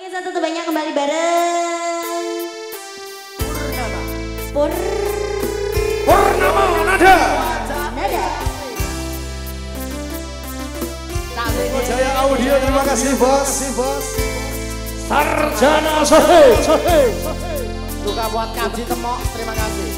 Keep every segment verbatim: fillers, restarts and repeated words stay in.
Oke, satu banyak kembali bareng Purnama. Pur Purnama Nada. Nada. Jaya Audio, terima kasih bos. Sarjana Sohe. Juga buat Kaji Temok, terima kasih.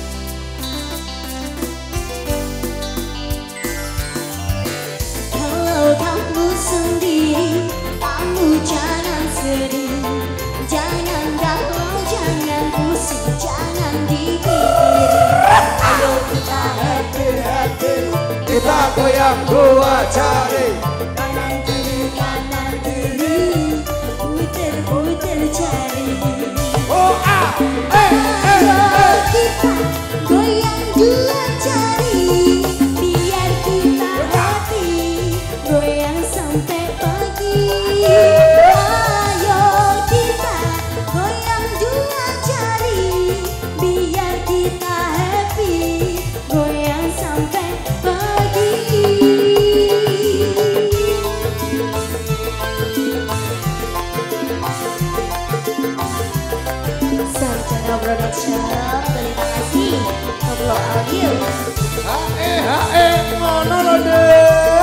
Kalau kamu sendiri, kamu jangan sedih, jangan galau, jangan pusing, jangan dipikirin. Ayo kita happy-happy, Kita goyang dua jari. kanan kiri kanan kiri, puter-puter jari. Oh ah, eh eh Ayo kita goyang dua jari, biar kita happy, goyang sampai pagi. Ayo kita goyang dua jari, biar kita happy, goyang sampai pagi. Sarjana Production, terima kasih. Pablo Audio. hae hae ngono lho Dek.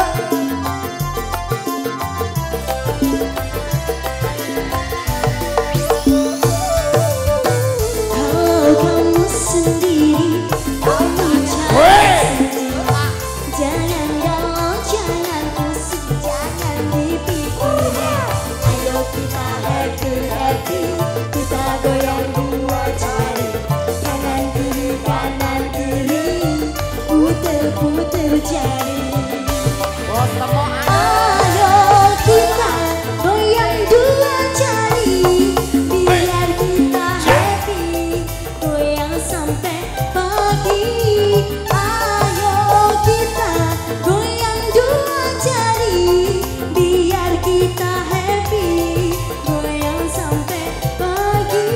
Kalau kamu sendiri, kamu jangan Weh. sedih, jangan galau, jangan pusing, jangan dipikirin. Ayo kita happy-happy, kita goyang dua jari, kanan kiri kanan kiri, puter-puter jari. Bos Temok. Ayo kita goyang dua jari, biar kita happy, goyang sampai pagi. Ayo kita goyang dua jari, biar kita happy, goyang sampai pagi.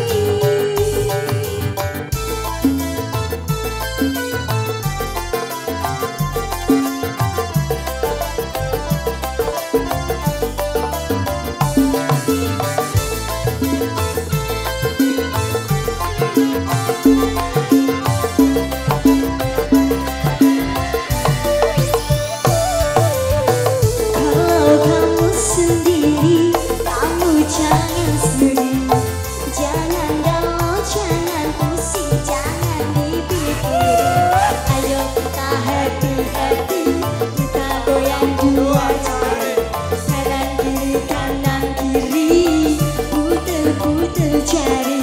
Kalau kamu sendiri, kamu jangan sedih, jangan galau, jangan pusing, jangan dipikirin. Ayo kita happy-happy, kita goyang dua jari, kanan kiri kanan kiri, puter-puter jari.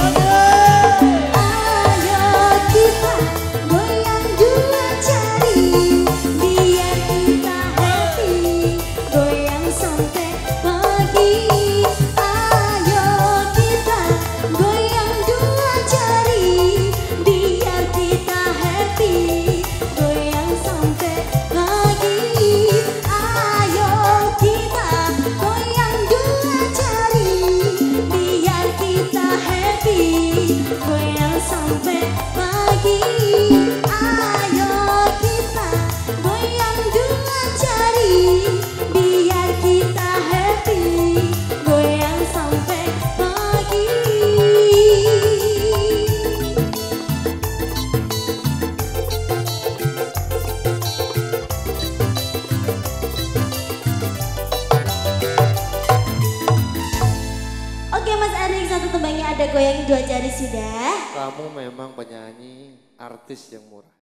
Ayo kita goyang dua jari, biar kita happy, goyang sampai pagi. Ayo kita goyang dua jari, biar kita happy, goyang sampai pagi. Ayo kita goyang dua jari, biar kita happy, goyang sampai pagi. Ayo kita goyang dua jari, biar kita happy, goyang sampai pagi. Oke Mas Arik, satu tembangnya ada goyang dua jari sudah. Kamu memang penyanyi artis yang murah.